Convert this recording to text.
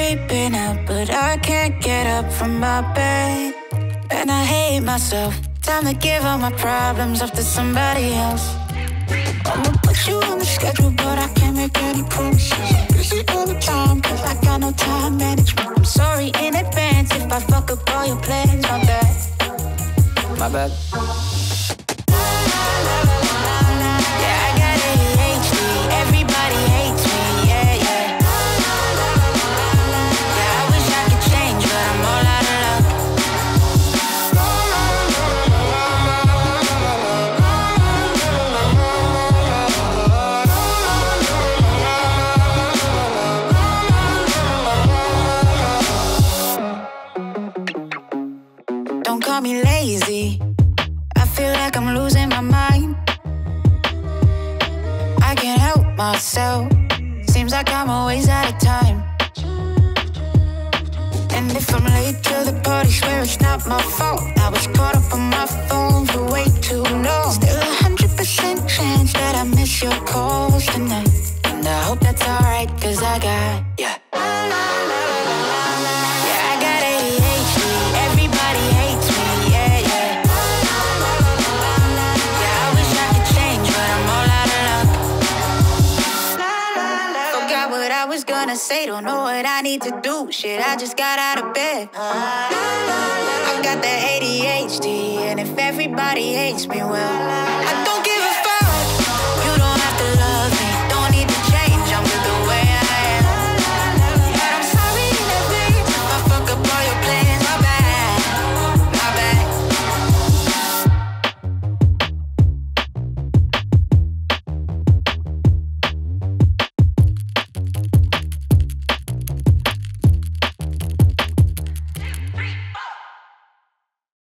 creeping up, but I can't get up from my bed. And I hate myself. Time to give all my problems up to somebody else. I'ma put you on the schedule, but I can't make any promises. I'm busy all the time, cause I got no time management. I'm sorry in advance if I fuck up all your plans. My bad. My bad. Yeah, I got ADHD. Everybody hates me, yeah, yeah. Yeah, I wish I could change, but I'm all out of luck. Don't call me lazy. I feel like I'm losing my mind. I can't help myself. Seems like I'm always out of time. And if I'm late to the party, swear it's not my fault. I was caught up on my phone for way too long. Still 100% chance that I miss your calls tonight. And I hope that's alright, cause I got, yeah. Yeah, I got ADHD. Everybody hates me, yeah, yeah. Yeah, I wish I could change, but I'm all out of luck. Forgot what I was gonna say, don't know what I need to do. Shit, I just got out of bed. I got the ADHD, and if everybody hates me, well, I